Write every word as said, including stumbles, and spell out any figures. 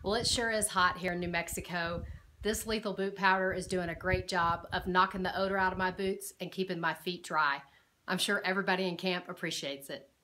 Well, it sure is hot here in New Mexico. This lethal boot powder is doing a great job of knocking the odor out of my boots and keeping my feet dry. I'm sure everybody in camp appreciates it.